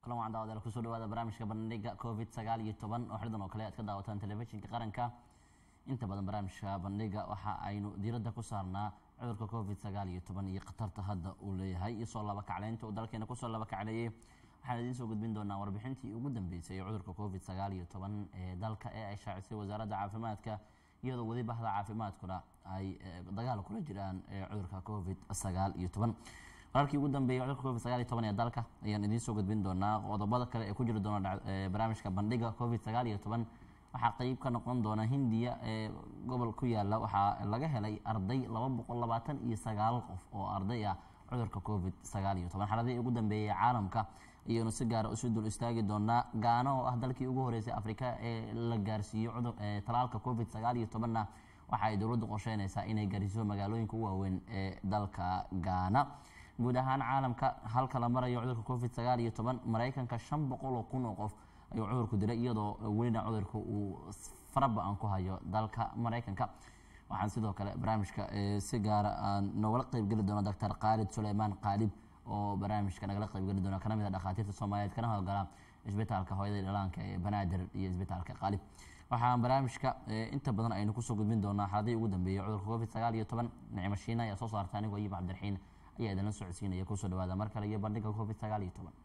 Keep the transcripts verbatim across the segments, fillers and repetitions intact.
kulan waan daawadayaal ku soo dhawaada barnaamijka bandhiga covid sagaal iyo toban oo xiridan oo kale aad ka daawataan telefishinka qaranka. inta badan barnaamijka bandhiga waxa aynu diiradda ku saarnaa cudurka covid sagaal iyo toban iyo khatarta hadda uu leeyahay iyo soo laba kacleynta uu dalkeena ku soo laba kacleeyay. waxaan idiin soo gudbin doonaa warbixintii ugu dambeysay ee cudurka covid sagaal iyo toban ee dalka ee ay shaacisay wasaaradda caafimaadka iyadoo wadi bahda caafimaadkuna ay dagaal kula jiraan cudurka covid sagaal iyo toban. wararkii ugu dambeeyay cudurka covid sagaal iyo toban ee dalka ayaan idiin soo gudbin doonaa. qodobada kale ee ku jira doona barnaamijka bandhiga covid sagaal iyo toban waxaa qayb ka noqon doona Hindiya ee gobol ku yaala waxaa laga helay arday laba boqol labaatan iyo sagaal qof oo arday ah cudurka covid sagaal iyo toban. xaaladii ugu dambeeyay caalamka iyana si gaar ah u dul istaagi doona Ghana oo ah dalkii ugu horeysay Afrika ee la gaarsiiyo cudur talaalka covid sagaal iyo toban na waxa ay dawladdu qorsheynaysaa inay gaarsiiso magaalooyinka ugu waaweyn ee dalka Ghana. guud ahaan caalamka halka la marayo cudurka covid sagaal iyo toban Mareykanka shan boqol oo kun oo qof ayuu cudurku dilay iyadoo welina cudurku uu faraba aan ku hayo dalka Mareykanka. waxaan sidoo kale barnaamijka si gaar ah nogala qayb gali doona Dr. Khalid Suleyman Qalib oo barnaamijka nagala qayb gali doona kana mid ah dhakhaatiirta Soomaaliyeed kana hawlgala isbitaalka hooyada dhalaanka ee Banaadir iyo isbitaalka Qalib. waxaan barnaamijka inta badan aynu ku soo gudbin doonaa xaaladii ugu dambeeyay cudurka covid sagaal iyo toban. Nicmo Shiina ayaa soo saartay anigu Ayib Cabdiraxiin ayaa idin socodsiinaya ku soo dhawaada mar kale iyo bandhiga covid sagaal iyo toban.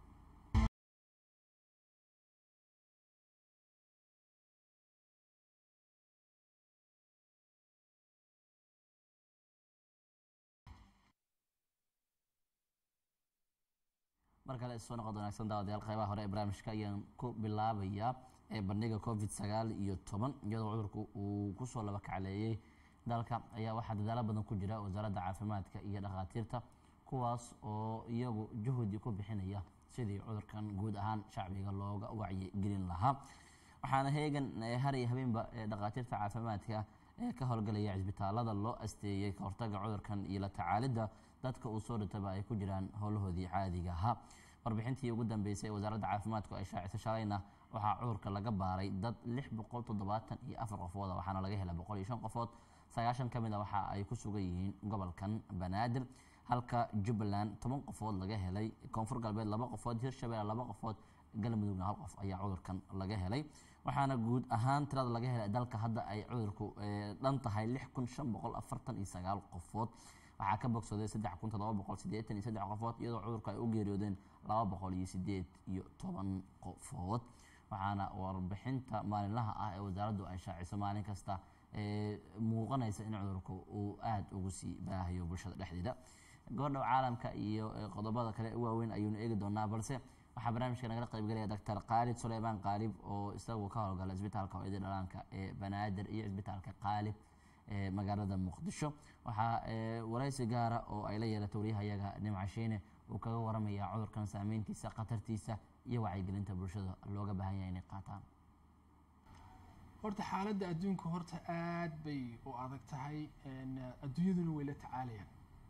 markale soo noqon wanaagsan daawadayaal qaybaha hore ee barnaamijka ayaan ku bilaabayaa ee bandhiga covid sagaal iyo toban iyadoo cudurku uu ku soo laba kacleeyay dalka ayaa waxaa dadaalo badan ku jira wasaaradda caafimaadka iyo dhakhaatiirta kuwaas oo iyagu juhdi ku bixinaya sidii cudurkan guud ahaan shacbiga looga wacyi gelin lahaa. waxaana heegan har iyo habeenba dhakhaatiirta caafimaadka ee ka howlgalaya cisbitaalada loo asteeyay ka hortagga cudurkan iyo la tacaalidda dadka uu soo dhintaba ay ku jiraan howlahoodii caadiga ahaa. warbixintii ugu dambeysay ee wasaaradda caafimaadku ay shaacisay shalayna waxaa cudurka laga baaray dad lix boqol toddobaatan iyo afar qofood waxaana laga helay boqol iyo shan qofood. sagaashan ka mid ah waxa ay ku sugan yihiin gobolkan Banaadir halka Jubbaland toban qofood laga helay, Koonfur Galbeed laba qofood, Hirshabelle laba qofood, Galmudugna hal qof ayaa cudurkan laga helay. waxaana guud ahaan tirada laga helay dalka hadda ay cudurku dhan tahay lix kun shan boqol afartan iyo sagaal qofood. waxaa ka bogsaday saddex kun toddoba boqol siddeetan iyo saddex qofood iyadoo cudurka ay u geeriyoodeen laba boqol iyo siddeed iyo toban qofood. waxaana warbixinta maalinlaha ah ee wasaaraddu ay shaaciso maalin kasta ee muuqanaysa in cudurku uu aad ugu sii baahayo bulshada dhexdeeda. goordhow caalamka iyo qodobada kale u waaweyn ayuunu eegi doonaa balse waxaa barnaamijka nagala qayb galaya Dr. Khalid Suleyman Qalib oo isagu ka howlgala isbitaalka hooyada dhalaanka ee Banaadir iyo isbitaalka Qalib ee magaalada Muqdisho. waxaa waraysi gaara oo ay la yeelatay wariyahayaga Nicmo Shiina uu kaga waramaya cudurkan saameyntiisa, khatartiisa iyo wacyigelinta bulshada looga baahan yahay inay qaataan. horta xaaladda adduunka horta aad bay u adag tahay adduunyaduna way la tacaalayaan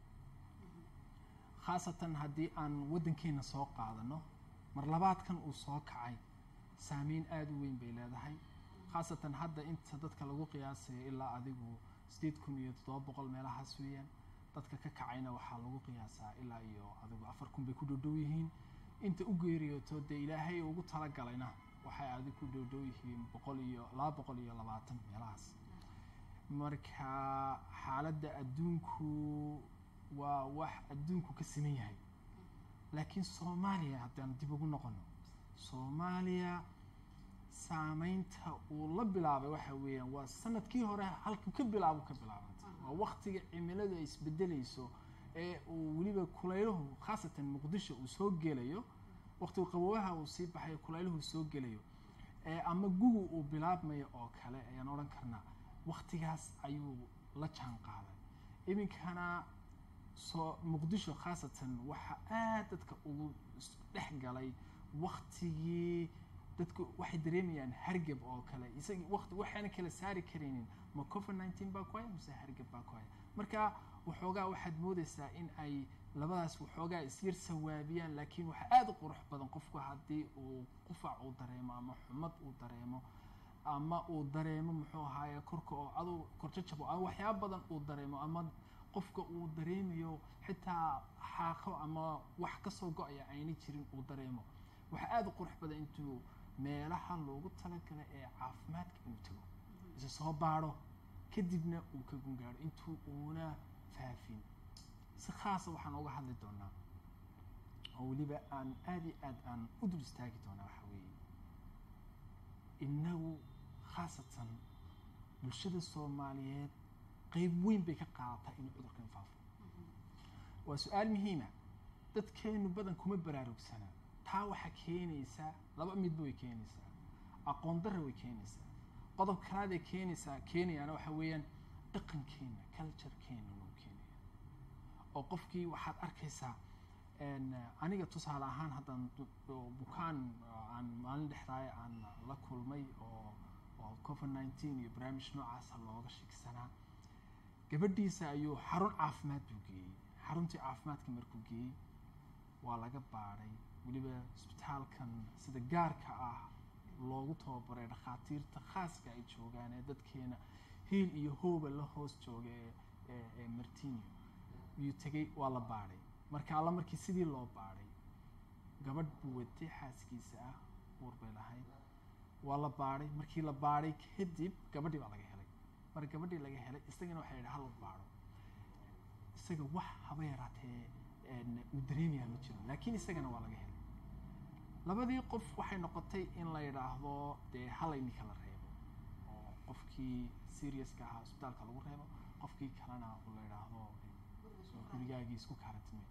khaasatan haddii aan waddankeena soo qaadano mar labaadkan uu soo kacay saameyn aad u weyn bay leedahay khaasatan hadda inta dadka lagu qiyaasayo ilaa adigu sideed kun iyo toddoba boqol meelahaas weeyaan dadka ka kacayna waxaa lagu qiyaasaa ilaa iyo adigu afar kun bay ku dhowdhow yihiin inta u geeriyooto dee ilaahay ugu talagalayna waxay adigu ku dhowdhow yihiin boqol iyo laba boqol iyo labaatan meelahaas. marka xaaladda adduunku waa wax adduunku ka siman yahay laakiin Soomaaliya haddaan dib ugu noqono Soomaaliya saameynta uu la bilaabay waxa weeyaan waa sanadkii hore halkii ka bilaabo ka bilaabantay waa waqtiga cimiladu ay isbedelayso ee uu waliba kulayluhu khaasatan Muqdisho uu soo gelayo waqtiga qaboobaha uu sii baxay kulayluhu soo gelayo ee ama gugu uu bilaabmayo oo kale ayaan oran karnaa waqtigaas ayuu la jaan qaaday. iminkana soo Muqdisho khaasatan waxa aad dadka ugu dhex galay waqtigii dadku waxay dareemayaan hargab oo kale isagii waqti waxaan kala saari kareenin ma covid nineteen baa ku hay mise hargab baa ku hay. marka waxoogaa waxaad moodaysaa in ay labadaas waxoogaa isyar sawaabiyaan laakiin waxa aad u qurux badan qofku haddii uu qufac uu dareemo ama xumad uu dareemo ama uu dareemo muxuu ahaaye korka oo adu korjajabo ama waxyaabo badan uu dareemo ama qofka uu dareemayo xitaa xaaqo ama wax ka soo go'aya ayna jirin uu dareemo waxa aad u qurux badan intuu meelaha loogu talagalay ee caafimaadka inuu tago isa soo baadho kadibna uu ka gungaadho intuu uuna faafin si khaasa waxaan uga hadli doonaa oo weliba aan aad iyo aad aan u dul istaagi doonaa waxa weeye innagu khaasatan bulshada soomaaliyeed qayb weyn bay ka qaadataa inuu cudurkan faafo waa su-aal muhiima dadkeenu badan kuma baraarugsana taa waxaa keenaysaa laba midba way keenaysaa aqoon darra way keenaysaa qodob kalaaday keenaysaa keenayaana waxa weeyaan dhaqankeena culturekeena loo keenaya oo qofkii waxaad arkaysaa aniga tusaale ahaan haddaan bukaan aan maalin dhexdaaya aan la kulmay oo oo covid nineteen iyo barnaamij noocaasa looga shigsanaa gabadhiisa ayuu xarun caafimaad buu geeyey xaruntii caafimaadka markuu geeyey waa laga baadhay weliba isbitaalkan sida gaarka ah loogu tababaray dhakhaatiirta khaaska ay joogaan ee dadkeena hiil iyo hooba la hoos jooga ee ee martinio yuu tegey waa la baadhay marka alla markii sidii loo baadhay gabadh buu watay xaaskiisa ah uur bay lahayd waa la baadhay markii la baadhay kadib gabadhii baa laga helay marka gabadhii laga helay isagana waxay yidhi hala baadho isaga wax haba yaraatee uu dareemayaa ma jiro laakiin isagana waa laga helay labadii qof waxay noqotay in la yidhaahdo dee halayni kala reebo oo qofkii seriouska ahaa isbitaalka lagu reebo qofkii kalena la yidhaahdo gurigaagii isku kaaratimay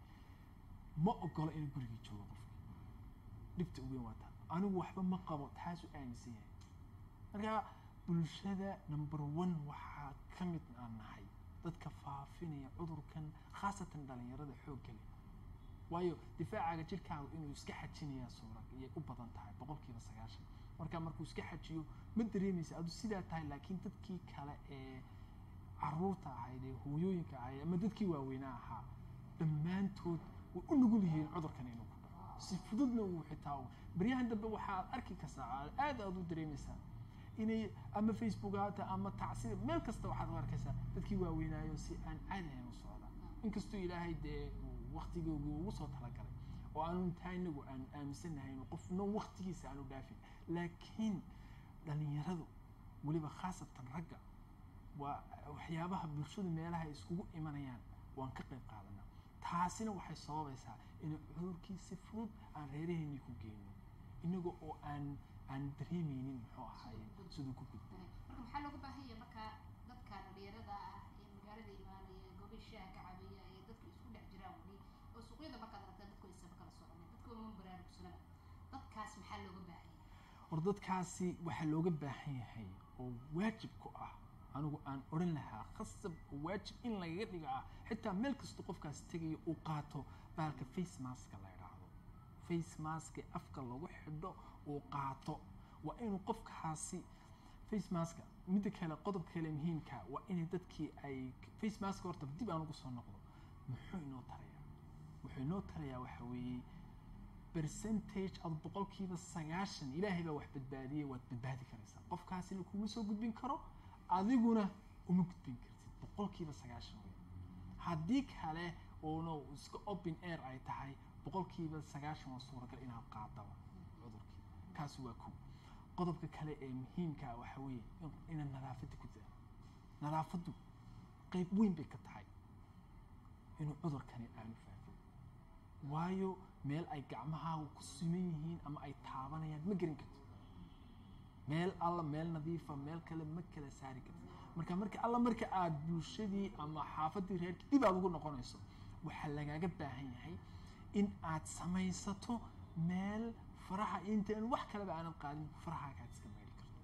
ma ogolo inuu gurigii joogo qofkii dhibta ugu weyn waa taa anigu waxba ma qabo taasuu aaminsan yahay marka bulshada number one waxaa ka mid aan nahay dadka faafinaya cudurkan khaasatan dhalinyarada xoogga leh waayo difaacaga jirkaaga inuu iska xajinayaa suurag iyay u badan tahay boqolkiiba sagaashan marka markuu iska xajiyo ma dareemaysa adu sidaa tahay laakiin dadkii kale ee caruurta ahayd ee hooyooyinka ahayd ama dadkii waaweynaa ahaa dhammaantood way u nugul yihiin cudurkan inuu ku dhaco si fududna uu xitaa baryahan dambe waxaad arki kartaa aad aad u dareemaysaa inay ama facebook haata ama tacsiir meel kasta waxaad u arkaysaa dadkii waaweynaayo si aan caadi ahayn u socda inkastoo ilaahay dee waqtigoogii ugu soo talagalay oo aanu intaa inagu aan aaminsanahayn qofna waqtigiisa aanu dhaafin laakiin dhalinyaradu weliba khaasatan ragga waa waxyaabaha bulshadu meelaha ay iskugu imanayaan waan ka qayb qaadanaa taasina waxay sababaysaa inay cudurkii si fudud aan reeraheennii ku geyno inaga oo aan aan dareemeynin muxuu ahaaye siduu ku gudbo marka maxaa looga baahan yahay marka dadka dhalinyarada ah ee magaalada imaanaya gobashaha ka cabiya ee dadka isku dhex jiraan weli oo suuqyada markaad aragtaa dadku isaba kala soconay dadku ma baraarugsanaba dadkaas maxaa looga baahan yahay hor dadkaasi waxaa looga baahan yahay oo waajib ku ah anigu aan odhan lahaa khasab waajib in lagaga dhigo ah xitaa meel kasta qofkaas tegayo uu qaato baalka face maska la yidhaahdo face maska afka lagu xidho uu qaato waa inuu qofkaasi face maska midda kale qodob kale muhiimka waa inay dadkii ay face maska horta dib aan ugu soo noqdo muxuu inoo tarayaa wuxuu inoo tarayaa waxa weeye percentage ad boqolkiiba sagaashan ilaahay baa wax badbaadiyey waad badbaadi karaysaa qofkaasina kuma soo gudbin karo adiguna uma gudbin kartid boqolkiiba sagaashan wey haddii kale uuna iska open air ay tahay boqolkiiba sagaashan waa suuragal inaad qaadaba cudurkii kaasi waa kow qodobka kale ee muhiimka ah waxa weeye inaad nadaafadda ku daa nadaafaddu qayb weyn bay ka tahay inuu cudurkani aanu faafin waayo meel ay gacmahaagu ku siman yihiin ama ay taabanayaan ma gerin kartid meel alla meel nadiifa meel kale ma kala saari kartid marka marka alla marka aad bulshadii ama xaafaddii reerkii dib aad ugu noqonayso waxaa lagaaga baahan yahay in aad samaysato meel faraha intaan wax kaleba aanad qaadin farahaaga aad iska meeri karto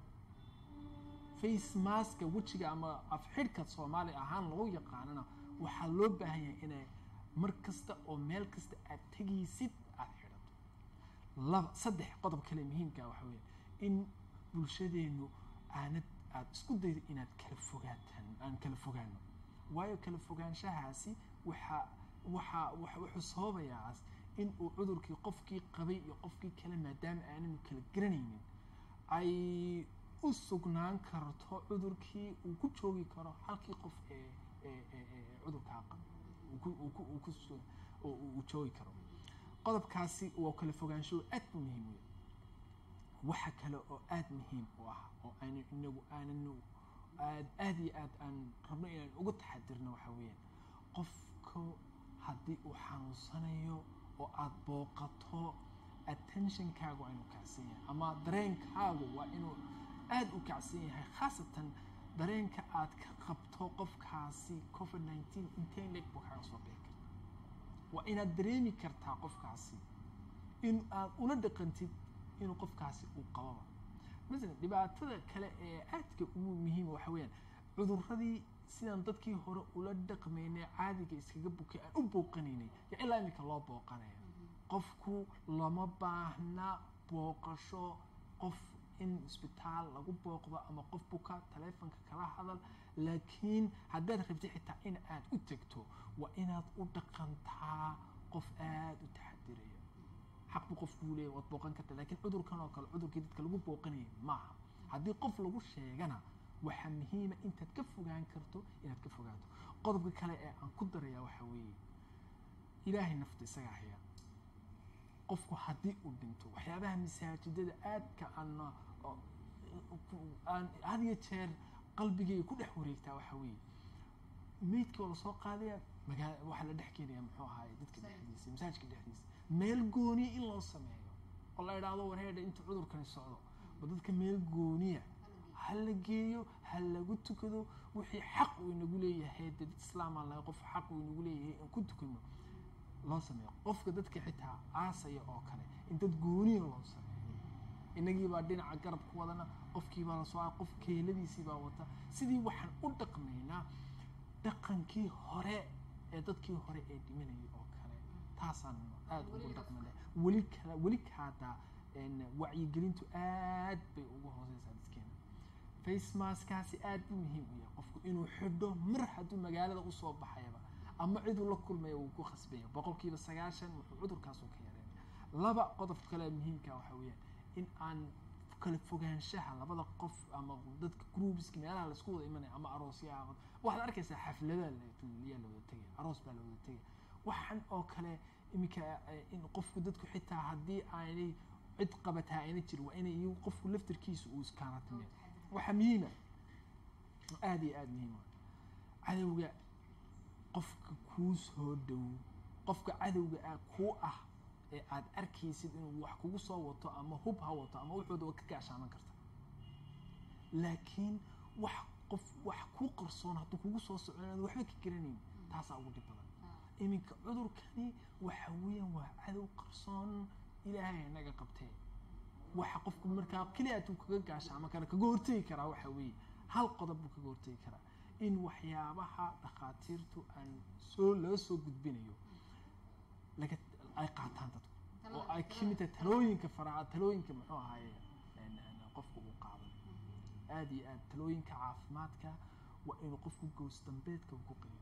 face maska wejiga ama afxidhka soomaali ahaan lagu yaqaanana waxaa loo baahan yahay inay mar kasta oo meel kasta aad tegaysid aad xidhato laba saddex qodob kale muhiimka waxa weeye in bulshadeenu aanad aad isku daydo inaad kala fogaataan aan kala fogaano waayo kala fogaanshahaasi waxaa waxaa wuxuu sababayaa in uu cudurkii qofkii qabay iyo qofkii kale maadaama aananu kala garanaynin ay u sugnaan karto cudurkii uu ku joogi karo halkii qof ee ee ee cudurkaa qaba uu ku uu ku uu joogi karo qodobkaasi waa kala fogaansho aad u muhiim weyn. waxa kale oo aad muhiim u ah oo aynu inagu aananu aad aad iyo aad aan rabno inaan uga taxadirno waxa weeyaan qofku haddii uu xanuunsanayo oo aad booqato attentionkaagu waa inuu kacsan yahay ama dareenkaagu waa inuu aad u kacsan yahay, khaasatan dareenka aad ka qabto qofkaasi covid nineteen intee leeg buu kaaga soo bixi karta. waa inaad dareemi kartaa qofkaasi in aad ula dhaqantid inuu qofkaasi uu qababa. masalan dhibaatada kale ee aadka ugu muhiima waxa weeyaan cudurradii sidaan dadkii hore ula dhaqmaynay caadiga iskaga bukay aan u booqanaynay ya ilaa iminka loo booqanaya. qofku lama baahna booqasho qof in isbitaal lagu booqdo ama qof buka taleefonka kala hadal, laakiin haddaad rabtid xitaa in aad u tegto waa inaad u dhaqantaa qof aad u taxadiraya. xaq buu qofku leeyahay waad booqan karta, laakiin cudurkan oo kale cudurkii dadka lagu booqanayay maaha. haddii qof lagu sheegana waxaa muhiima intaad ka fogaan karto inaad ka fogaato. qodobka kale ee aan ku darayaa waxaa weeye ilaahay nafta isagaa haya. qofku haddii uu dhinto waxyaabaha masaajidada aadka aan aan had iyo jeer qalbigayga ku dhex wareegtaa waxaa weeye meydkii waa lasoo qaadaya magaa waxaa la dhex keenaya muxuu ahaaye dadka dhexdiisa masaajidka dhexdiisa meel gooniya in loo sameeyo oo la idhaahdo wareedha inta cudurkani socdo ba dadka meel gooniya ha la geeyo ha lagu tukado wixii xaq uu inagu leeyahay dad islaamaan lahay qof xaq uu inagu leeyahay in ku tukano loo sameeyo. qofka dadka xitaa aasaya oo kale in dad gooniya loo sameeyo. inagii baa dhinaca garab ku wadana, qofkii baa lasoo a qof keeladiisii baa wata. sidii waxaan u dhaqmaynaa dhaqankii hore ee dadkii hore ee dhimanayay oo kale taasaan aad ugu dhaqmana. weli kala weli kaadaa wacyigelintu aad bay ugu hooseysaa dadkeena. face maskaasi aad buu muhiim u yahay qofku inuu xidho mar hadduu magaalada usoo baxayaba ama ciduu la kulmaya wuu ku khasbaya. boqolkiiba sagaashan wuxuu cudurkaas u ka yareynaya. laba qodob kale muhiimka waxa weeyaan in aan kala fogaanshaha labada qof ama dadka groupska meelaha la isku wada imanaya ama aroosyaha waxaad arkaysaa xafladaha yaa la wada tegaya, aroos baa la wada tegaya. waxaan oo kale iminka in qofku dadku xitaa haddii aanay cid qabataa ayna jirin waa inay iyagu qofku laftarkiisa uu iskaanatimiya. waxaa muhiima aad iyo aad muhiima cadowga qofka kuu soo dhow, qofka cadowga ah kuu ah ee aad arkaysid inuu wax kugu soo wato ama hub ha wato ama wuxuuda waa ka gaashaaman karta. laakiin wax qof wax kuu qarsoon hadduu kugu soo socdo inaad waxba ka garanayn taasaa ugu dhib badan. iminka cudurkani waxa weeyaan waa cadow qarsoon ilaahay inaga qabtee. waxa qofku markaa keliya tuu kaga gaashaaman kara kaga hortegi karaa waxa weeye hal qodob buu kaga hortegi karaa in waxyaabaha dhakhaatiirtu aan soo laga soo gudbinayo laga ay qaataan dadku oo ay ka mid tahay talooyinka faraca talooyinka muxuu ahaaye qofku uu qaadan. aad iyo aad talooyinka caafimaadka waa inuu qofku goos dambeedka ku qiimeeyo.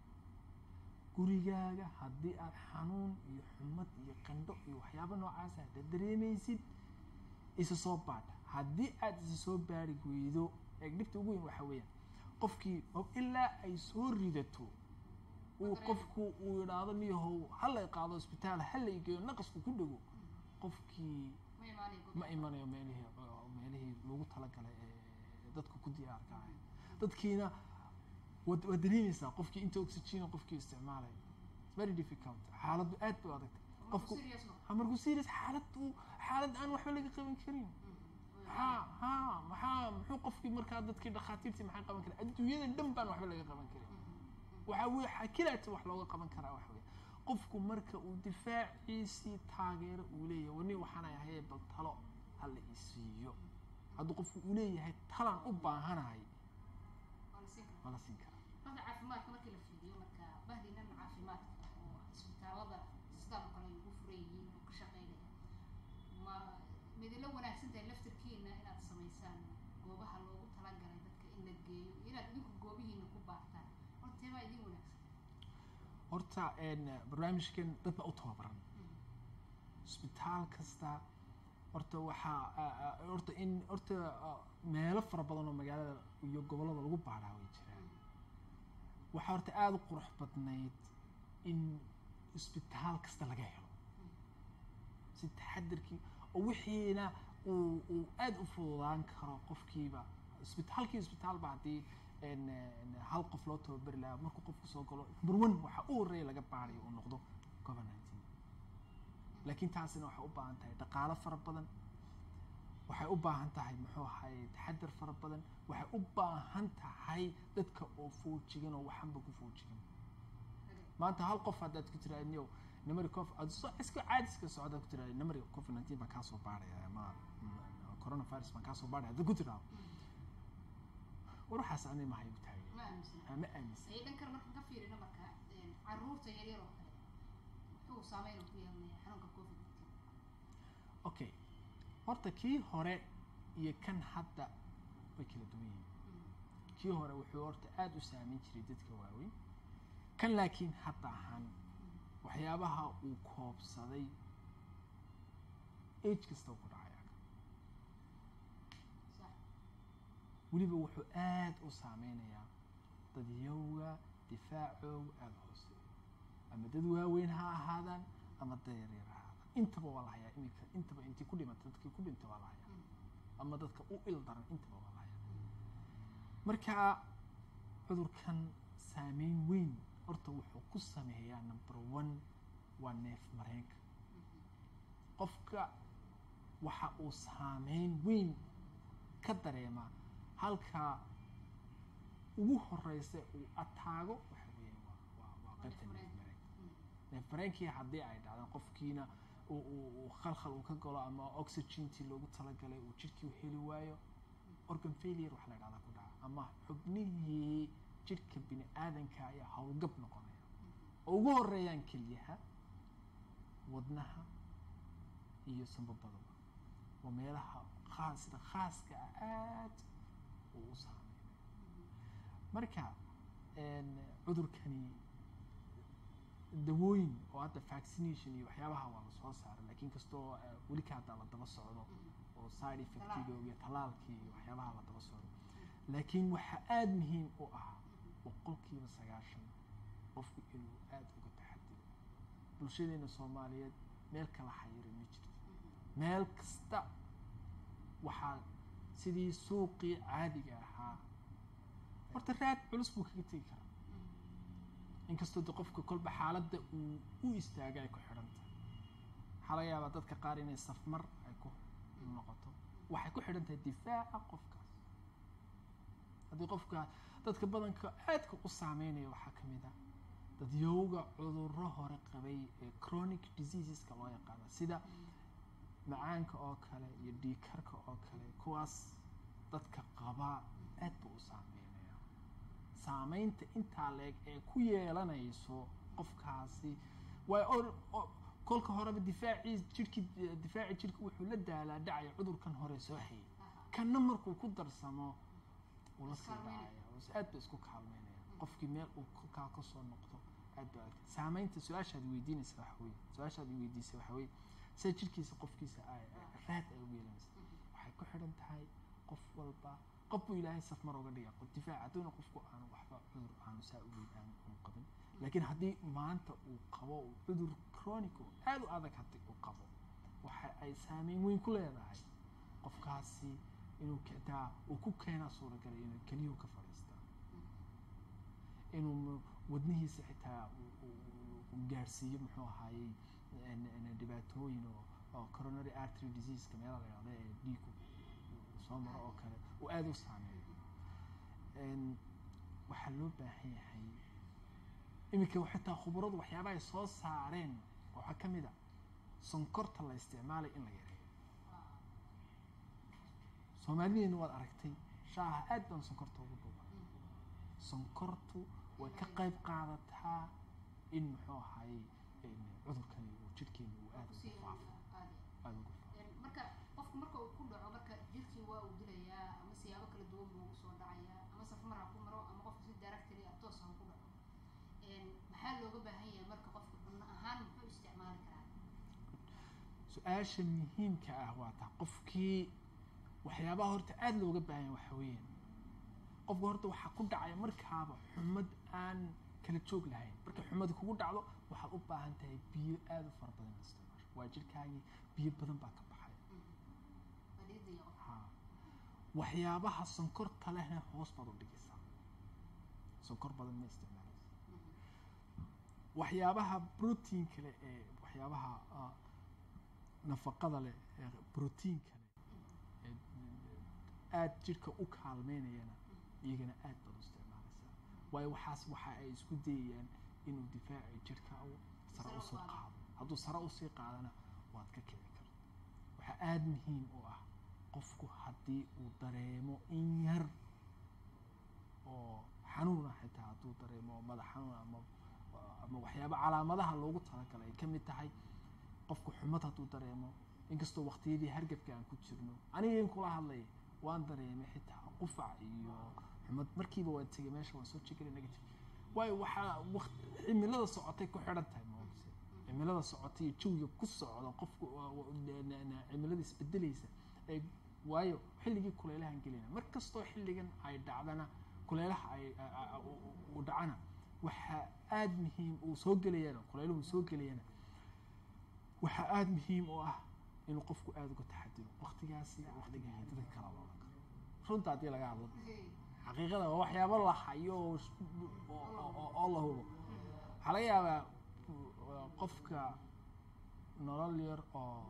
gurigaaga haddii aad xanuun iyo xumad iyo qandho iyo waxyaabo noocaas ah dareemaysid isa soo baadha. haddii aad isa soo baari weydo ee dhibta ugu weyn waxa weeyaan qofkii ilaa ay soo ridato uu qofku uu yidhaahdo niyahow hala qaado isbitaal hala geeyo naqasku ku dhago qofkii ma imanayo meelihii meelihii loogu talagalay ee dadku ku diyaarka ahay. dadkiina wad dareemaysaa qofkii inta oxygen qofkii isticmaalay very difficult. xaaladdu aad bay adag qofku markuu serious xaaladdu xaalad aan waxba laga qaban karin. ha ha maxaa muxuu qofkii markaa dadkii dhakhaatiirtii maxay qaban karaan adduunyada dhan baan waxba laga qaban karin. waxa weeye kilaata wax looga qaban karaa waxa weeye qofku marka uu difaaciisii taageero uu leeyahay wani waxaan ahay bal talo hala isiiyo. hadduu qofku uu leeyahay talaan u baahanahay wala siin karaa. hada caafimaadka markii la fiiriyo marka bahdina caafimaadka oo isbitaalada sidoo kale ugu fureeyeen oo ka shaqeynaya ma midna wanaagsan tahay laftirkiina inaad sameysaan goobaha loogu talagalay dadka in la geeyo inaad idinku goobihiina ku baartaan horta ma idin wanaagsan. horta een barnaamijkan dad ba u tababaran isbitaal kasta horta waxaa horta in horta meelo fara badan oo magaalada iyo gobolada lagu baaraa way jiraan. waxaa horta aad u qurux badnayd in isbitaal kasta laga helo si taxadarkii oo wixiina uu uu aad u fududaan karo qofkiiba isbitaalkii isbitaalba haddii hal qof loo tababari lahaa markuu qofku soo galo marwan waxa u horeeya laga baarayo uu noqdo covid nineteen laakiin taasina waxay u baahan tahay dhaqaalo fara badan waxay u baahan tahay muxuu ahay taxadar fara badan waxay u baahan tahay dadka oo foojigan oo waxanba ku foojigan maanta hal qof haddaad ku tiraadniyo numeric of aad soo iska caadiska socda ku tiraad numeric covid nineteen baa kaa soo baaraya ama coronavirus baa kaa soo baaraya hadda ku tiraado وروح أسألني ما هي بتاعي ما أمس ما أمس أي دنكر مرة كفير إنه مركا عرورة يريرو هو سامين وفيها من حنوك كوفيد أوكي horta kii hore iyo kan hadda way kala duwan yihiin kii hore wuxuu horta aad u saameyn jiray dadka waaweyn kan laakiin hadda ahaan waxyaabaha uu koobsaday age kasta ku dhacaya weliba wuxuu aad u saameynayaa dadyowga difaacooga aada hooseeya ama dad waaweyn ha ahaadaan ama dad yaryar ha ahaadaan intaba waa la hayaa iminka intaba intii ku dhimata dadkii ku dhinta waa la hayaa ama dadka u il daran intaba waa la hayaa marka cudurkan saameyn weyn horta wuxuu ku sameeyaa number one waa neef mareenka qofka waxa uu saameyn weyn ka dareemaa halka ugu horeysa uu ataago waxa weeyaan waa waa qaybta neef mareenka neef mareenkii haddii ay dhacdaan qofkiina uu uu khalkhal uu ka galo ama oxygentii loogu talagalay uu jirkii u heli waayo organ failure waxa la dhahdaa ku dhaca ama xubnihii jirka bini aadanka ayaa howlgab noqonaya oo ugu horeeyaan kelyaha wadnaha iyo sanbabadaba waa meelaha khaas sida khaaska ah aad uu u saameynaya marka cudurkani dawooyin oo hadda vaccination iyo waxyaabaha waa la soo saaray laakiin kastoo weli ka hadda la daba socdo oo side effectiga iyo talaalkii iyo waxyaabaha la daba socdo laakiin waxa aad muhiim u ah boqolkiiba sagaashan qofku inuu aad uga taxadiro bulshadeena soomaaliyeed meel kala xayirin ma jirto meel kasta waxaa sidii suuqii caadiga ahaa horta raad culus buu kaga tegi karaa inkastoo de qofka kolba xaaladda uu u istaaga ay ku xidhan tahay waxaa laga yaabaa dadka qaar inay safmar ay ku noqoto waxay ku xidhan tahay difaaca qofkaas haddii qofka dadka badanka aadka u saameynaya waxaa ka mid ah dadyowga cudurro hore qabay ee chronic diseaseska loo yaqaano sida macaanka oo kale iyo dhiigkarka oo kale kuwaas dadka qabaa aad buu u saameynaya saameynta intaa leeg ee ku yeelanayso qofkaasi waa kolka horeba difaacii jirki difaaci jirka wuxuu la daalaa dhacaya cudurkan hore soo hayay kanna markuu ku darsamo uu la sii dhacaya aad ba isku kaalmeynaya qofkii meel uu kolkaa ka soo noqdo aad ba saameynta su-aashaad weydiinaysa waxa weye su-aashaad weydiisay waxa weye sida jirkiisa qofkiisa ay raad ay ugu yeelanaysa waxay ku xidhan tahay qof walba qof buu ilaahay safmar uga dhiga qof difaac hadduuna qofku aanu waxba cudur aanu saa u weyn aanu u qabin laakiin haddii maanta uu qabo cudur chronic oo aad u adag haddii uu qabo waxa ay saameyn weyn ku leedahay qofkaasi inuu xitaa uu ku keenaa suuragalay inuu keliyuhu ka fadhiistaa inuu wadnihiisa xitaa uu gaarsiiyo muxuu ahaayey dhibaatooyin oo oo coronary artery diseaseka meelaha la yidhahdo ee dhiigu soo maro oo kale uu aada u saameeyo waxaa loo baahan yahay iminka xitaa khubaradu waxyaabaha ay soo saareen waxaa ka mid a sonkorta la isticmaalay in la yareeyo soomaalideena waad aragtay shaaha aad baan sonkorta ugu dhuuba sonkortu way ka qayb qaadataa in muxuu ahaayey cudurkani uu jirkeena uu aada ugu faafo aada ugu faafo marka qofku marka uu ku dhaco marka jirkii waa uu dilayaa ama siyaabo kala duwan buu ugu soo dhacayaa ama safmar ha ku maro ama qofku si directly ah toos ha ku dhaco maxaa looga baahan yahay marka qofku cunno ahaan muxuu isticmaali karaa su-aasha muhiimka ah waa taa qofkii waxyaabaha horta aada looga baahan yahay waxa weeyaan qofka horta waxaa ku dhacaya markaaba xumad aan kala joog lahayn marka xumad kugu dhacdo waxaad u baahan tahay biyo aada u fara badan isticmaasho waa jirkaagii biyo badan baa ka baxaya. Ha waxyaabaha sonkorta lehna hoos baad u dhigaysaa, sonkor badan ma isticmaalaysa. waxyaabaha protein kale ee waxyaabaha nafaqada leh ee proteinka leh ee aad jirka u kaalmeynayana iyagana aad baad u isticmaalaysaa, waayo waxaas waxa ay isku dayayaan inuu difaaci jirka sare u soo qaado. hadduu sare usii qaadana waad ka kici karta. waxaa aada muhiim u ah qofku haddii uu dareemo in yar oo xanuuna, xitaa hadduu dareemo madax xanuun ama ama waxyaaba calaamadaha loogu talagalay ay ka mid tahay qofku xumad hadduu dareemo, inkastoo waqtiyadii hargabka aan ku jirno aniga in kula hadlay waan dareemay xitaa qufac iyo xumad, markiiba waan tegay meesha waan soo jegelay negative. waayo waxaa waqti cimilada socotay ku xidhan tahay maogse, cimilada socotay iyo jawiga ku socda qofku cimilada isbedelaysa ee waayo xilligii kulaylahan gelina mar kastoo xilligan ay dhacdana kulaylaha ay u dhacana waxaa aada muhiim uu soo gelayana kulayluhu soo gelayana waxaa aada muhiim u ah inuu qofku aada uga taxadiro waqtigaasi waqtiga hidada kala loolan karo. runta haddii laga hadlo xaqiiqada waa waxyaabo la hayo oo la hubo. waxaa laga yaabaa qofka nolol yar oo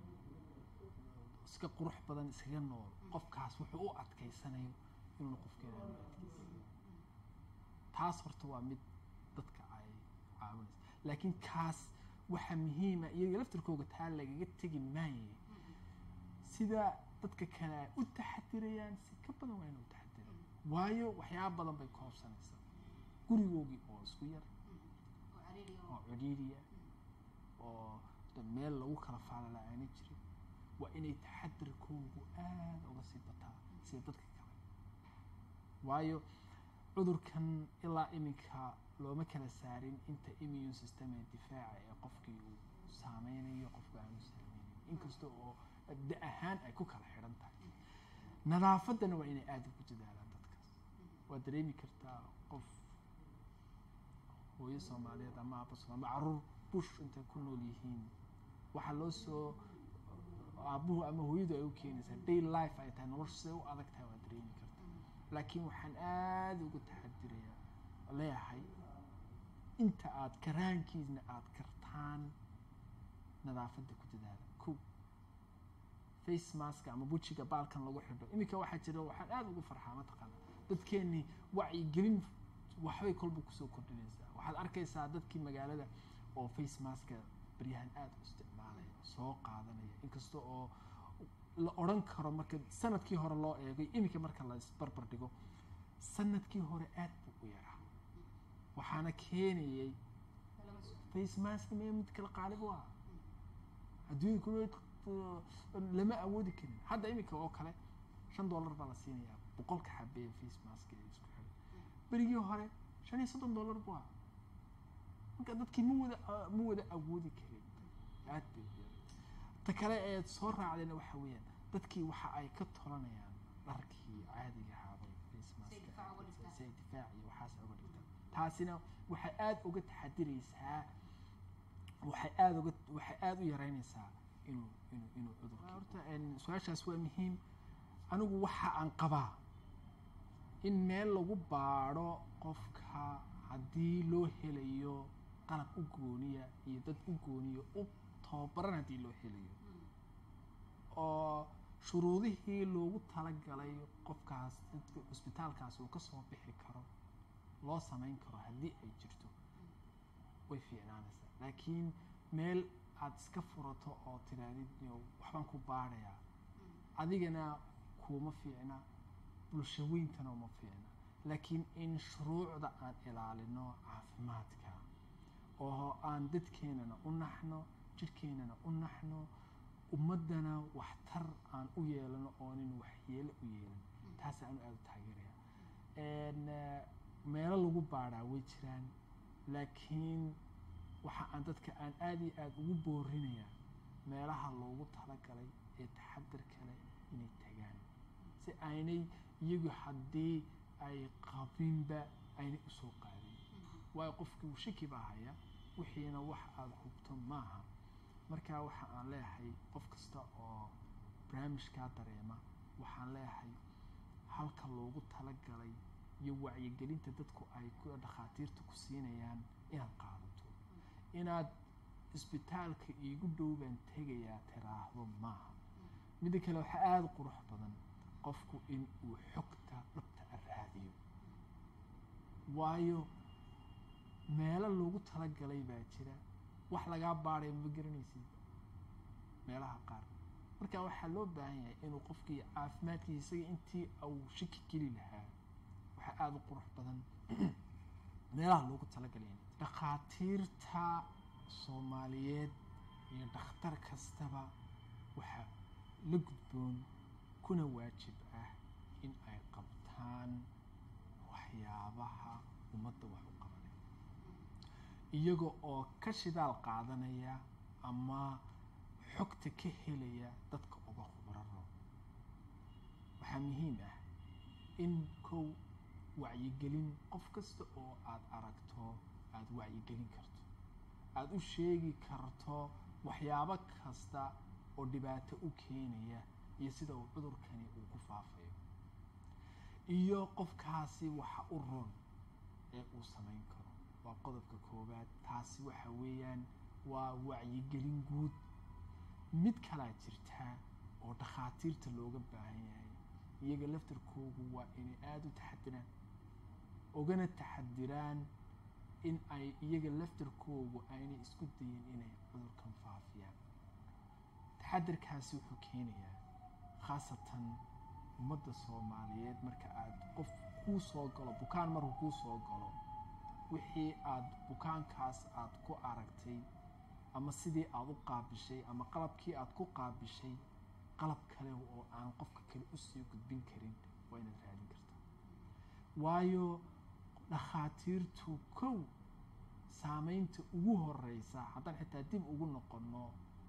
iska qurux badan iskaga nool, qofkaas wuxuu u adkaysanayo inuuna qofkeena aanu adkaysan. taas horta waa mid dadka ay caawinaysa, laakiin kaas waxaa muhiima iyaga laftirkooga taa lagaga tegi maaye sida dadka kale ay u taxadirayaan si ka badan waa ina u taxadiraan, waayo waxyaaba badan bay koobsanaysaa. gurigoogii oo isku yar oo ciriiriya oo meel lagu kala faalala aana jirin, waa inay taxadirkoogu aada uga sii bataa sida dadka kale. waayo cudurkan ilaa iminka looma kala saarin inta immune system ee difaaca ee qofkii uu saameynayo qofka aanu saameynayo, inkasta oo da ahaan ay ku kala xidhan tahay. nadaafaddana waa inay aada ugu dadaalaan dadkaas. waad dareemi kartaa qof hooyo soomaaliyeed ama aabba soomaaliyeed ama caruur bush intay ku nool yihiin waxaa loo soo aabuhu ama hooyadu ay u keenaysaa day life ay tahay nolosha siday u adag tahay waad dareemi kartaa. laakiin waxaan aada uga taxadirayaa leeyahay inta aad karaankiisna aada kartaan nadaafadda ku dadaala. ko face mask ama bujiga baalkan lagu xidho iminka waxaa jira waxaan aada ugu farxaa mataqaana dadkeennii wacyigelin waxbay kolba kusoo kordhinaysaa. waxaad arkaysaa dadkii magaalada oo face maska baryahan aada u isticmaalaya soo qaadanaya, inkasta oo la odhan karo marka sanadkii hore loo eegay iminka marka la isbarbar dhigo sanadkii hore aad buu u yaraa. waxaana keenayay face mask me mid kala qaalib u ah adduunyada ku lama awoodi karin. hadda iminka oo kale shan dollar baa la siinayaa boqolka xabee face mask ee isku xiran. berigii hore shan iyo soddon dollar buu ah, marka dadkii ma wada ma wada awoodi karin, aad bay u yaray. ta kale ee soo raacdayna waxa weeyaan dadkii waxa ay ka tolanayaan dharkii caadiga ahaabay face mask say difaac iyo waxaas uga dhigtaan. taasina waxay aada uga taxadiraysaa waxay aada uga waxay aada u yaraynaysaa inuu inuu inuu cudurka. horta su-aashaas waa muhiim. anigu waxa aan qabaa in meel lagu baadho qofka haddii loo helayo qalab u gooniya iyo dad u gooniya u tababaran haddii loo helayo oo shuruudihii loogu talagalay qofkaas dadka cusbitaalkaas uu kasoo bixi karo loo samayn karo haddii ay jirto way fiicnaanaysaa. laakiin meel aada iska furato oo tiraadid waxbaan ku baadhayaa adigana kuma fiicna, bulsho weyntana uma fiicna. laakiin in shuruucda aan ilaalino caafimaadka oo aan dadkeenana u naxno jirkeenana u naxno ummaddana waxtar aan u yeelano oonin waxyeelo u yeelin, taas aan aada u taageeraya. meelo lagu baadhaa way jiraan, laakiin waxa aan dadka aan aada iyo aada ugu boorinayaa meelaha loogu talagalay ee taxadar kale inay tagaan si aynay iyagu haddii ay qabinba aynay usoo qaadin. waayo qofkii uu shaki baa haya wixiina wax aada hubto maaha. markaa waxa aan leeyahay qof kasta oo barnaamijkaa dareema waxaan leeyahay halka loogu talagalay iyo wacyigelinta dadku ay ku dhakhaatiirta ku siinayaan inaad qaadato inaad isbitaalka iigu dhow baan tegayaa tiraahdo maaha midda kale waxaa aada qurux badan qofku in uu xogta dhabta a raadiyo waayo meelo loogu talagalay baa jira wax lagaa baadhay ma garanaysid meelaha qaar marka waxaa loo baahan yahay inuu qofkii caafimaadkiisa isaga intii uu shaki geli lahaa waxaa aada u qurux badan meelaha loogu talagalay dhakhaatiirta soomaaliyeed iyo dhakhtar kastaba waxaa la gudboon kuna waajib ah in ay qabtaan waxyaabaha ummadda wax u qabanaya iyaga oo ka shidaal qaadanaya ama xogta ka helaya dadka uga khubararo waxaa muhiim ah in kow wacyigelin qof kasta oo aada aragto aada wacyigelin karto aada u sheegi karto waxyaabo kasta oo dhibaato u keenaya iyo sida uu cudurkani uu ku faafayo iyo qofkaasi waxa u roon ee uu samayn karo waa qodobka koowaad taasi waxa weeyaan waa wacyigelin guud mid kalaa jirtaa oo dhakhaatiirta looga baahan yahay iyaga laftarkoogu waa inay aada u taxadiraan ogana taxadiraan in ay iyaga laftarkoogu aynay isku dayin inay cudurkan faafiyaan taxadirkaasi wuxuu keenayaa khaasatan ummadda soomaaliyeed marka aada qof kuu soo galo bukaan markuu kuu soo galo wixii aada bukaankaas aada ku aragtay ama sidii aada u qaabishay ama qalabkii aada ku qaabishay qalab kale oo aan qofka kale usii gudbin karin waa inaad raadin kartaa waayo dhakhaatiirtu kow saameynta ugu horeysa haddaan xitaa dib ugu noqono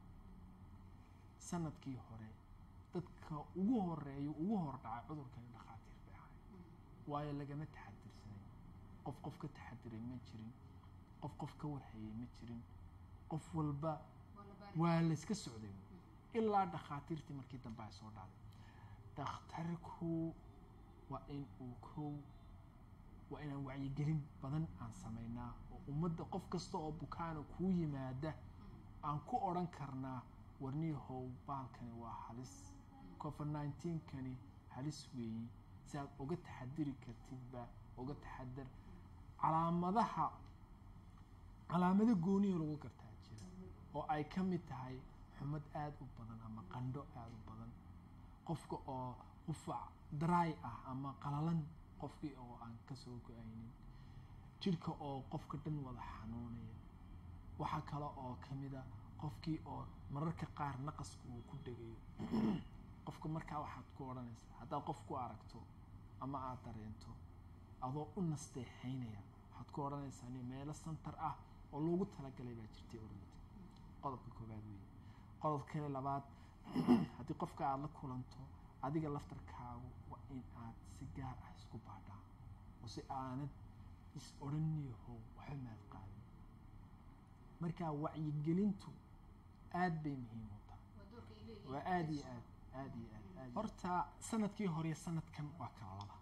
sanadkii hore dadka ugu horeeya ugu hordhacay cudurkani dhakhaatiir bay ahay waayo lagama taxadirsanay qof qof ka taxadiray ma jirin qof qof ka warhayay ma jirin qof walba waa layska socday ilaa dhakhaatiirtii markii dambe ay soo dhacday dhakhtarku waa in uu kow waa inaan wacyigelin badan aan samaynaa oo ummadda qof kasta oo bukaana kuu yimaada aan ku odhan karnaa warniyahow baalkani waa halis covid nineteen kani halis weeyi si aad uga taxadiri kartidba uga taxadar calaamadaha calaamado gooniya lagu gartaa jira oo ay ka mid tahay xumad aada u badan ama qandho aada u badan qofka oo qufac dry ah ama qalalan qofkii oo aan kasoo go-aynin jidhka oo qofka dhan wada xanuunaya waxaa kale oo kamida qofkii oo mararka qaar naqaska uu ku dhegayo qofka markaa waxaad ku odhanaysaa haddaad qof ku aragto ama aada dareento adoo u nasteexaynaya waxaad ku odhanaysaa ni meelo santar ah oo loogu talagalay baa jirtay ormata qodobka koowaad weeye qodobka kale labaad haddii qofka aada la kulanto adiga laftarkaagu waa in aad si gaar ah isku baadhaa oo si aanad is odhaniyaho waxba maad qaadin markaa wacyigelintu aada bay muhiim u tahay waa aada iyo aad aada iyo aad aad horta sanadkii hore sanadkan waa kala laba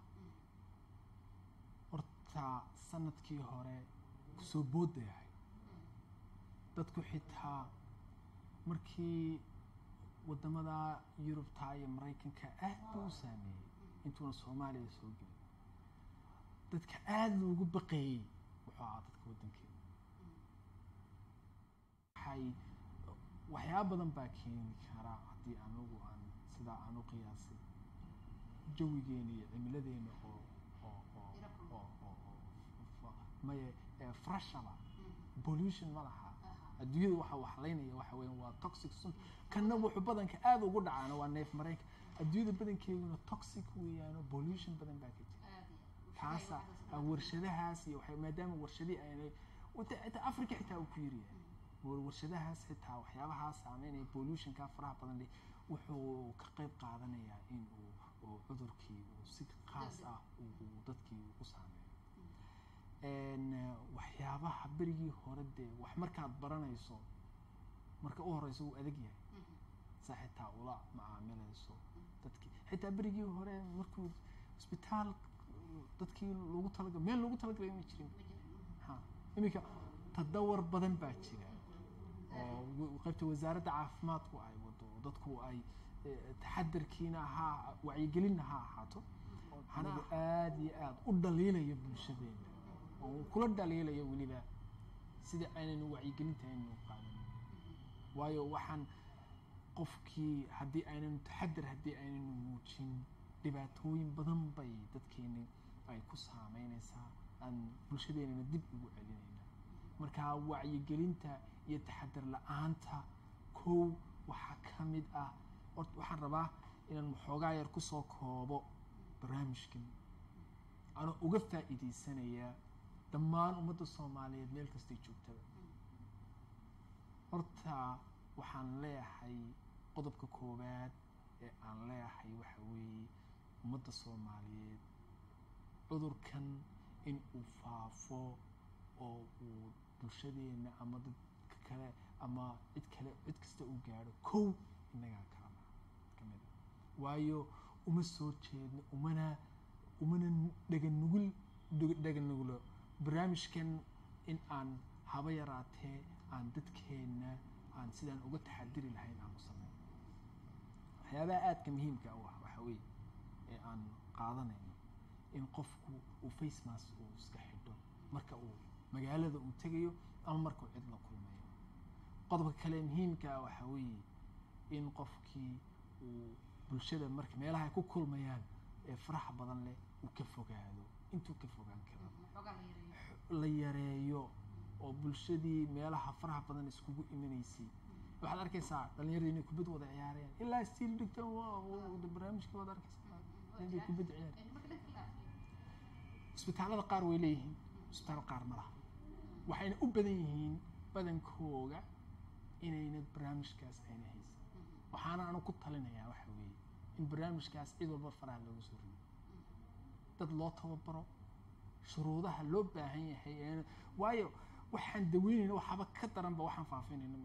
horta sanadkii hore kusoo booday ahay dadku xitaa markii wadamada yurubta iyo maraykanka aad buu u saameeyey intuuna soomaaliya soo gelin dadka aada loogu baqeeyey wuxuu ahaa dadka waddankeena waxay waxyaaba badan baa keeni karaa haddii anagu aan sidaa aan u qiyaasay jawigeena iyo cimiladeena oo oo oo oo oo maye freshaba pollution ma laha adduunyada waxa waxlaynaya waxa weeyaan waa toxic sun kana wuxuu badanka aada ugu dhacaana waa neef mareenka adduunyada badankeeduna toxic weeyaan pollution badan baa ka jira kaasa warshadahaas iyo waxay maadaama warshadii aynay wata Afrika xitaa uu ku yiriyaa warshadahaas xitaa waxyaabahaas saameynaya pollutionka faraha badan leh wuxuu ka qayb qaadanayaa in uu cudurkii uu si khaas ah uu dadkii u saameeyo waxyaabaha berigii hore dee wax markaad baranayso marka u horeyso uu adag yahay saa xitaa ula macaamilayso dadkii xitaa berigii hore markuu isbitaal dadkii loogu talagalay meel loogu talagalay ma jirin ha iminka tadawar badan baa jira oo qaybta wasaaradda caafimaadku ay wado dadku ay taxadarkiina ahaa wacyigelinna ha ahaato waxaana aad iyo aad u dhaliilaya bulshadeena oo kula dhaliilaya weliba sidii aynaynu wacyigelinta aynu qaadan waayo waxaan qofkii haddii aynanu taxadar haddii aynanu muujin dhibaatooyin badan bay dadkeeni ay ku saameynaysaa aan bulshadeenana dib ugu celinayna marka wacyigelinta iyo taxadar la-aanta kow waxaa ka mid ah horta waxaan rabaa inaan waxoogaa yar kusoo koobo barnaamijkan anoo uga faa'iidaysanaya dhammaan ummadda soomaaliyeed meel kastay joogtaba horta waxaan leeyahay qodobka koowaad ee aan leeyahay waxa weeye ummadda soomaaliyeed cudurkan in uu faafo oo uu bulshadeena ama dadka kale ama cid kale cid kasta uu gaadho kow innagaa kaama ka mid ah waayo uma soo jeedno umana umana dhaganugul dhaganuglo barnaamijkan in aan haba yaraatee aan dadkeenna aan sidaan uga taxadiri lahayn aanu sameyn waxyaabaha aadka muhiimka u ah waxa weeye ee aan qaadanayno in qofku uu face mask uu iska xidho marka uu magaalada uu tegayo ama markuu cid la kulmayo qodobka kale muhiimka ah waxa weeye in qofkii uu bulshada marka meelaha ay ku kulmayaan ee faraha badan leh uu ka fogaado intuu ka fogaan karo la yareeyo oo bulshadii meelaha faraha badan iskugu imanaysay waxaad arkaysaa dhalinyarada inay kubad wada ciyaarayaan ilaa stiil dhigtan barnaamijkii waad arkaysaa inay kubad ciyaarayaan isbitaalada qaar way leeyihiin isbitaal qaar ma laha waxayna u badan yihiin badankooga inayna barnaamijkaas ayna haysan waxaana anu ku talinayaa waxa weeye in barnaamijkaas cid walba faraha looga soo rido dad loo tababaro shuruudaha loo baahan yahay waayo waxaan daweynayna waxaaba ka daranba waxaan faafinayna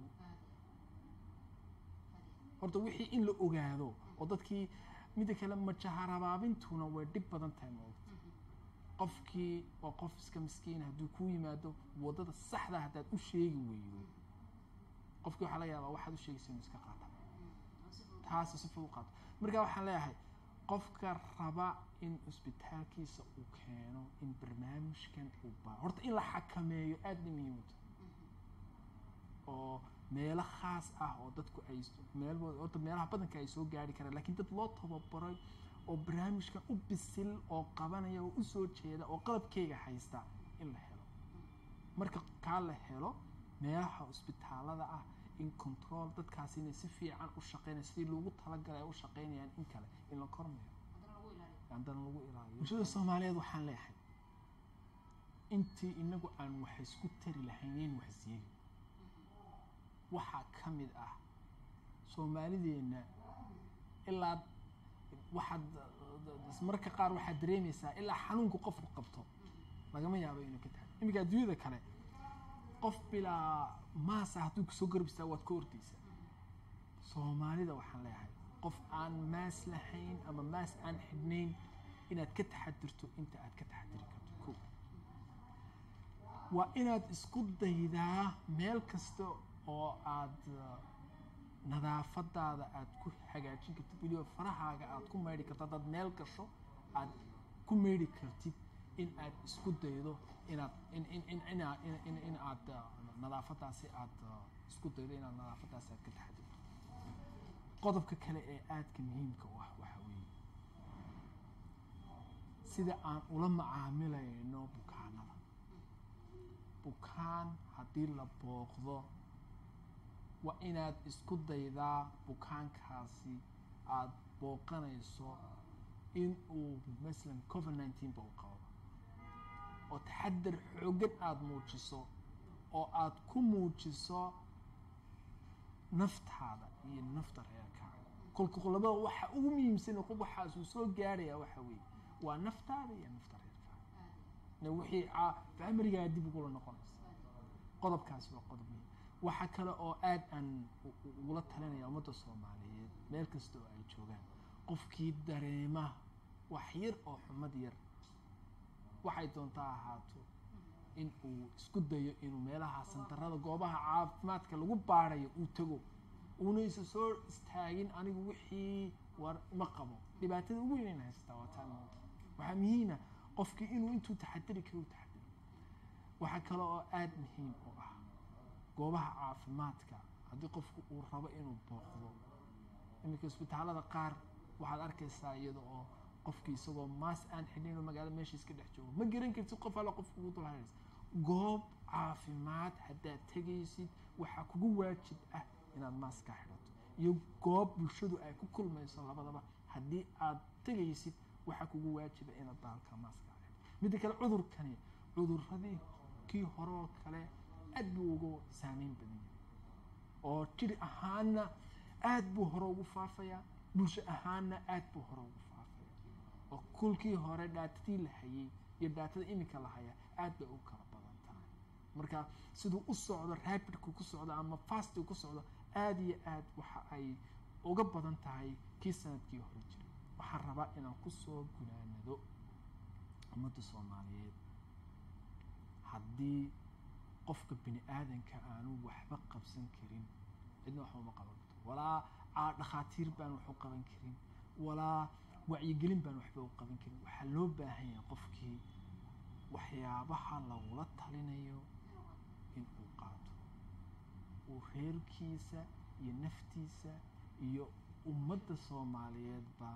horta wixii in la ogaado oo dadkii midda kale majaharabaabintuna way dhib badan tahay maogta qofkii waa qof iska miskiin hadduu kuu yimaado waddada saxda haddaad u sheegi weydo qofkii waxaa laga yaabaa waxaad u sheegaysa inuu iska qaata taas si fudud u qaato marka waxaan leeyahay qofka raba in isbitaalkiisa uu keeno in barnaamijkan uu baaro horta in la xakameeyo aad bay muhiim u tahay oo meelo khaas ah oo dadku ay meel horta meelaha badanka ay soo gaari karaan laakiin dad loo tababaray oo barnaamijkan u bisil oo qabanaya oo usoo jeeda oo qalabkeyga haysta in la helo marka kaa la helo meelaha isbitaalada ah in control dadkaasi inay si fiican u shaqeynaya sidii loogu talagalay ay u shaqeynayaan in kale in la kormeero haddana lagu ilaaliyo bulshada soomaaliyeed waxaan leeyahay intii inagu aan wax isku tari lahayn wax siiyey waxaa ka mid ah soomaalideenna ilaa waxaad marka qaar waxaad dareemaysaa ilaa xanuunku qofku qabto lagama yaabo inuu ka tahay iminka adduunyada kale qof bilaa maasa hadduu kasoo garbistaa waad ka ordaysaa soomaalida waxaan leeyahay qof aan maas lahayn ama maas aan xidhnayn inaad ka taxadirto inta aad ka taxadiri karto ko waa inaad isku daydaa meel kasta oo aad nadaafadaada aad ku hagaajin kartid weliba farahaaga aad ku maydhi karto haddaad meel gasho aad ku maydhi kartid in aad isku daydo inaad in in in ina in in aad nadaafadaasi aad isku daydo inaad nadaafadaasi aad ka taxadirto qodobka kale ee aadka muhiimka u ah waxa weeye sida aan ula macaamilayno bukaanada bukaan haddii la booqdo waa inaad isku daydaa bukaankaasi aad booqanayso in uu masalan covid nineteen ba u qabo oo taxadar xoogan aada muujiso oo aad ku muujiso naftaada iyo nafta reerkaaga kolka qolaba waxa ugu muhiimsan qof waxaas uu soo gaaraya waxa weeye waa naftaada iyo nafta reerkaaga na wixii familygaaga dib ugu noqonaysa qodobkaasi waa qodob muhiim waxa kale oo aad aan ugula talinaya ummadda Soomaaliyeed meel kasta oo ay joogaan qofkii dareema wax yar oo xumad yar waxay doontaa ahaato in uu isku dayo inuu meelaha santarada goobaha caafimaadka lagu baarayo uu tago uuna isa soo istaagin anigu wixii war ma qabo dhibaatada ugu weyn haysta waa taan waxa muhiim ah qofkii inuu intuu taxadiri karo taxadiro waxa kale oo aad muhiim u ah goobaha caafimaadka haddii qofku uu rabo inuu booqdo iminka isbitaalada qaar waxaad arkaysaa iyada oo qofkii isagoo maas aan xidhin magaalada meesha iska dhex joogo ma garan kartid qof alla qof ugu dulhaynaysa goob caafimaad haddaad tegaysid waxaa kugu waajib ah inaad maaska xidhato iyo goob bulshadu ay ku kulmayso labadaba haddii aad tegaysid waxaa kugu waajiba inaad baalka maaska xidhato midda kale cudurkani cuduradii kii hore oo kale aad buu ugu saameyn badan yahay oo jiri ahaana aad buu hore ugu faafayaa bulsho ahaana aad buu hore ugu faafaya oo kulkii hore dhaatadii la hayay iyo dhaatada iminka la hayaa aad bay u kala badan tahay marka siduu u socdo rapidku ku socdo ama fastigu ku socdo aad iyo aad waxa ay uga badan tahay kii sanadkii hore jiray waxaan rabaa inaan kusoo gunaanado ummadda Soomaaliyeed haddii qofka bini aadanka aanu waxba qabsan karin cidna wax uma qaban karto walaa dhakhaatiir baan wax u qaban karin walaa wacyigelin baan waxba u qaban karin waxaa loo baahan yahay qofkii waxyaabaha lagula talinayo in uu qaato uu reerkiisa iyo naftiisa iyo ummadda Soomaaliyeedba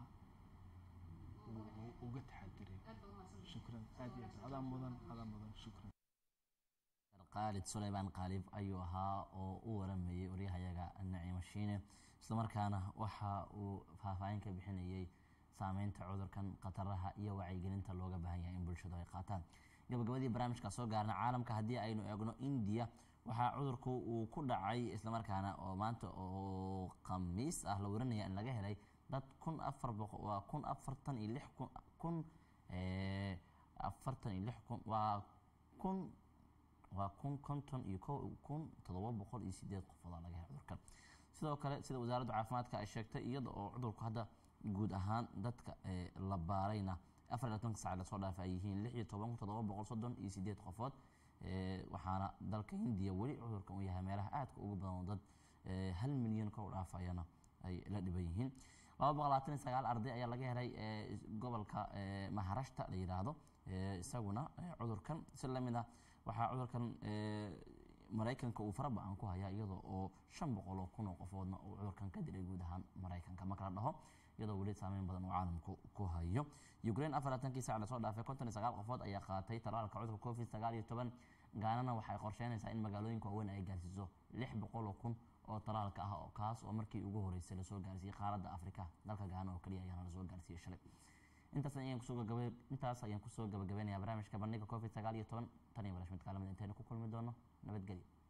uga taxadiray shukran aad iyo aad adaa mudan adaa mudan shukran Khalid Sulaymaan Qalib ayuu ahaa oo u waramayay wariyahayaga Naciimo Shiine isla markaana waxa uu faahfaahin ka bixinayay saameynta cudurkan qataraha iyo wacyigelinta looga baahan yahay in bulshadu ay qaataan gabagabadii barnaamijka soo gaarna caalamka haddii aynu eegno India waxaa cudurku uu ku dhacay isla markaana oo maanta oo khamiis ah la waranaya in laga helay dad kun afar boqol waa kun afartan iyo lix kun ee afartan iyo lix kun waa kun waa kun konton iyo kun toddoba boqol iyo sideed qofood laga helay cudurkan sidoo kale sida wasaaradda caafimaadka ay sheegtay iyada oo cudurku hadda guud ahaan dadka la baarayna afar iyo labaatan saac la soo dhaafay ay yihiin lix iyo toban kun toddoba boqol soddon iyo sideed qofood waxaana dalka Hindiya weli cudurkan uu yahay meelaha aadka ugu badan dad hal milyan ka dhaafayana ay la dhiban yihiin laba boqol labaatan iyo sagaal arday ayaa laga helay gobolka Maharashtra la yiraahdo isaguna cudurkan si lamid ah waxaa cudurkan Mareykanka uu farabaan ku haya iyadoo oo shan boqol oo kun oo qofoodna uu cudurkan ka dilay guud ahaan Mareykanka marka la dhaho iyadoo weli saameyn badan oo caalamku ku hayo Ukraine afar iyo labaatan saac la soo dhaafay konton iyo sagaal qofood ayaa qaatay talaalka cudurka Covid sagaal iyo toban Gaanana waxay qorsheynaysaa in magaalooyinka waaweyn ay gaarsiiso lix boqol oo kun oo talaalka ah oo kaas oo markii ugu horeysay la soo gaarsiiyay qaaradda Afrika dalka Gaana oo kaliya ayaa la soo gaarsiiyay shalay intaas ayaan kusoo gabagabay intaas ayaan kusoo gabagabeynayaa barnaamijka bandhiga Covid sagaal iyo toban tan iyo barnaamijka kalaamada intaanu ku kulmi doono nabadgelyo.